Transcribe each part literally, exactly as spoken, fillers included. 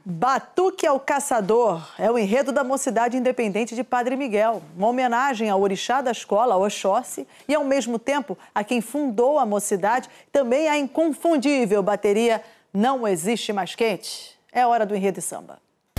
Batuque ao Caçador é o enredo da Mocidade Independente de Padre Miguel, uma homenagem ao orixá da escola, Oxóssi, e ao mesmo tempo a quem fundou a mocidade, também a inconfundível bateria Não Existe Mais Quente. É hora do enredo e samba.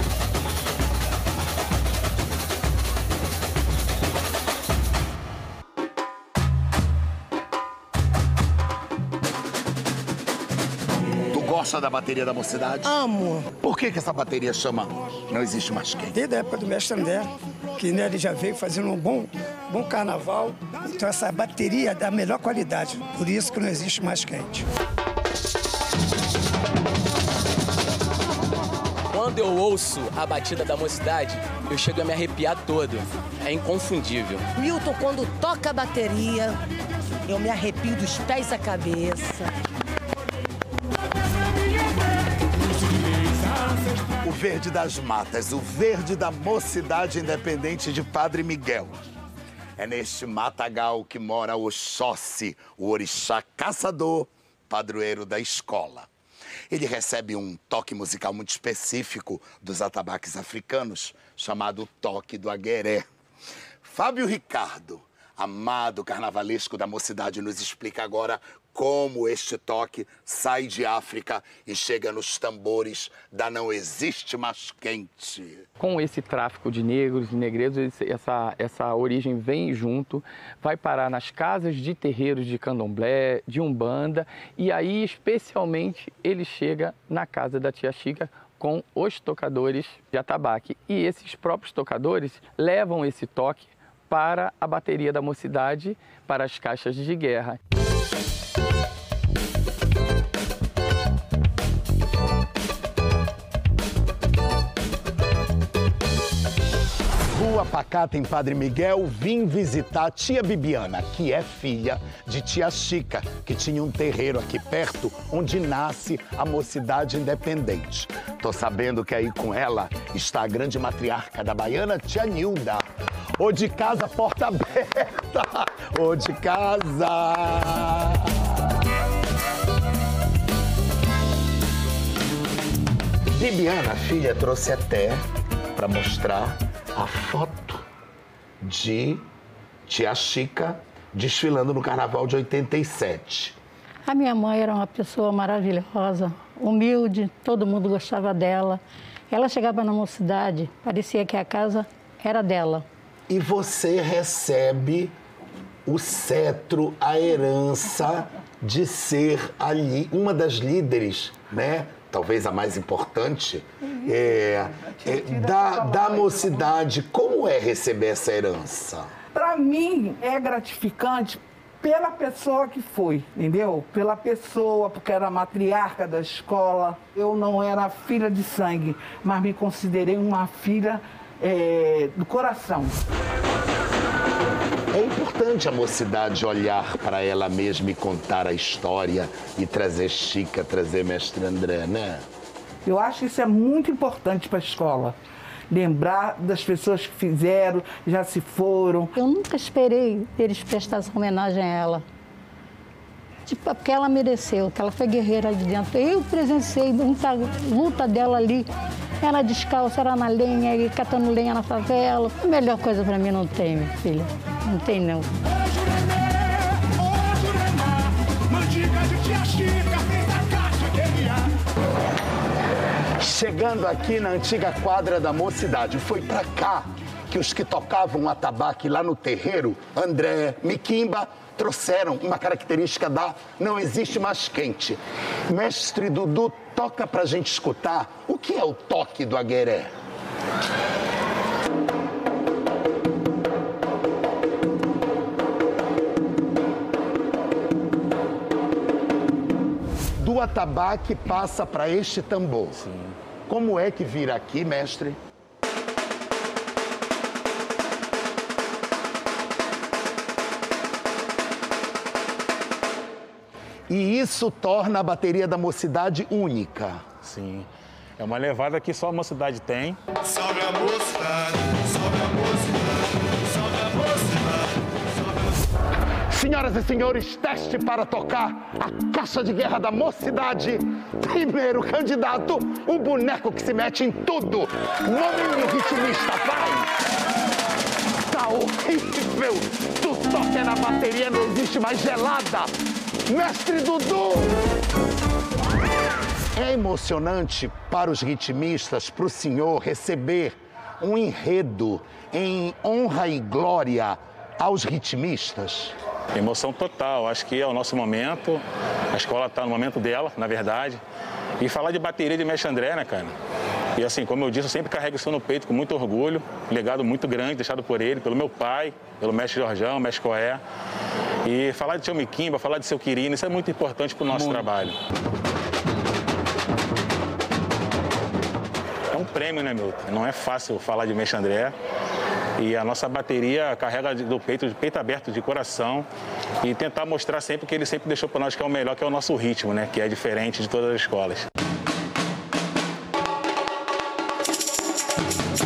Gosta da bateria da mocidade? Amo. Por que que essa bateria chama Não Existe Mais Quente? Desde a época do mestre André, que né, ele já veio fazendo um bom, bom carnaval. Então essa bateria é da melhor qualidade. Por isso que Não Existe Mais Quente. Quando eu ouço a batida da mocidade, eu chego a me arrepiar todo. É inconfundível. Milton, quando toca a bateria, eu me arrepio dos pés à cabeça. O verde das matas, o verde da Mocidade Independente de Padre Miguel. É neste matagal que mora Oxóssi, o orixá caçador, padroeiro da escola. Ele recebe um toque musical muito específico dos atabaques africanos, chamado toque do agueré. Fábio Ricardo, amado carnavalesco da mocidade, nos explica agora como este toque sai de África e chega nos tambores da Não Existe Mais Quente. Com esse tráfico de negros e negreiros, essa, essa origem vem junto, vai parar nas casas de terreiros de candomblé, de umbanda, e aí, especialmente, ele chega na casa da tia Chica com os tocadores de atabaque. E esses próprios tocadores levam esse toque para a bateria da mocidade, para as caixas de guerra. Rua Pacata, em Padre Miguel, vim visitar a tia Bibiana, que é filha de tia Chica, que tinha um terreiro aqui perto, onde nasce a Mocidade Independente. Tô sabendo que aí com ela está a grande matriarca da Baiana, tia Nilda. Ô de casa, porta aberta! Ô de casa! Bibiana, a filha, trouxe até para mostrar a foto de tia Chica desfilando no Carnaval de oitenta e sete. A minha mãe era uma pessoa maravilhosa, humilde, todo mundo gostava dela. Ela chegava na mocidade, parecia que a casa era dela. E você recebe o cetro, a herança de ser ali uma das líderes, né? Talvez a mais importante, é, é, da, da mocidade. Como é receber essa herança? Para mim, é gratificante pela pessoa que foi, entendeu? Pela pessoa, porque era matriarca da escola. Eu não era filha de sangue, mas me considerei uma filha é, do coração. É importante a mocidade olhar para ela mesma e contar a história e trazer Chica, trazer Mestre André, né? Eu acho que isso é muito importante para a escola. Lembrar das pessoas que fizeram, já se foram. Eu nunca esperei eles prestassem homenagem a ela. Tipo, porque ela mereceu, que ela foi guerreira ali dentro. Eu presenciei muita luta dela ali. Ela descalça, era na lenha, e catando lenha na favela. A melhor coisa para mim não tem, minha filha. Não tem, não. Chegando aqui na antiga quadra da mocidade, foi pra cá que os que tocavam atabaque lá no terreiro, André, Miquimba, trouxeram uma característica da Não Existe Mais Quente. Mestre Dudu, toca pra gente escutar o que é o toque do agueré. Do atabaque passa para este tambor. Sim. Como é que vira aqui, mestre? E isso torna a bateria da mocidade única. Sim. É uma levada que só a mocidade tem. Salve a mocidade, salve a mocidade, salve a mocidade. Senhoras e senhores, teste para tocar a caixa de guerra da mocidade. Primeiro candidato, o boneco que se mete em tudo. Nominho ritmista, vai! Tá horrível! Tu toca na bateria, não existe mais gelada. Mestre Dudu! É emocionante para os ritmistas, para o senhor receber um enredo em honra e glória aos ritmistas? Emoção total, acho que é o nosso momento, a escola está no momento dela, na verdade. E falar de bateria de Mestre André, né, cara? E assim, como eu disse, eu sempre carrego isso no peito com muito orgulho, um legado muito grande deixado por ele, pelo meu pai, pelo Mestre Jorjão, Mestre Coé. E falar de seu Miquimba, falar de seu Quirino, isso é muito importante para o nosso muito. trabalho. É um prêmio, né, Milton? Não é fácil falar de Mestre André. E a nossa bateria carrega do peito, de peito aberto, de coração, e tentar mostrar sempre que ele sempre deixou para nós que é o melhor, que é o nosso ritmo, né? Que é diferente de todas as escolas.